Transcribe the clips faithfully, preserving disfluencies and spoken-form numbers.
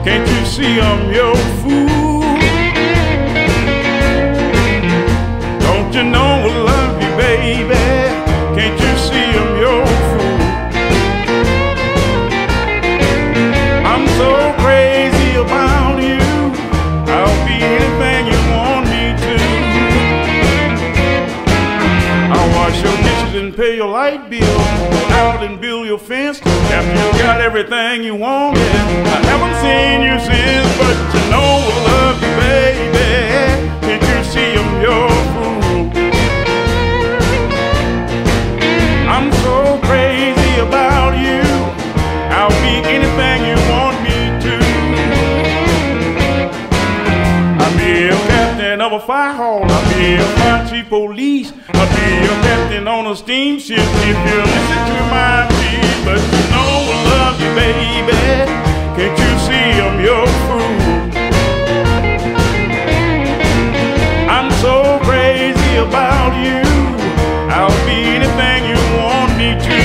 Can't you see I'm your fool? Don't you know I love you, baby? Can't you see I'm your fool? I'm so crazy about you. I'll be anything you want me to. I'll wash your dishes and pay your light bill, go out and build your fence after you got everything you wanted. I haven't seen you since, but you know I love you, baby. Can't you see I'm your fool? I'm so crazy about you. I'll be anything you want me to. I'll be a captain of a fire hall. I'll be a fire chief police. I'll be a captain on a steamship if you listen to my plea. But you know I love you, baby. Can't you see I'm your fool? I'm so crazy about you. I'll be anything you want me to.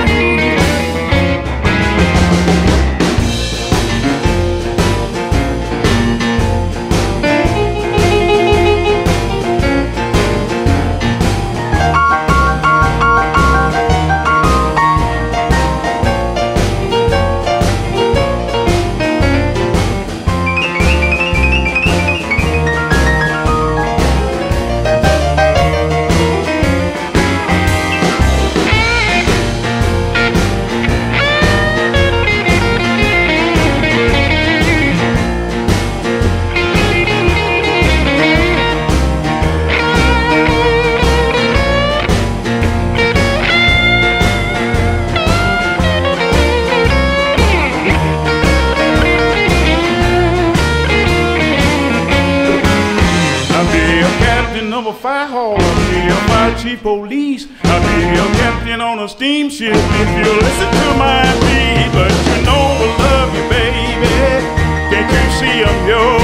Of a fire hall, I'll be a fire chief police. I'll be a captain on a steamship if you listen to my plea. But you know I love you, baby. Can't you see I'm yours?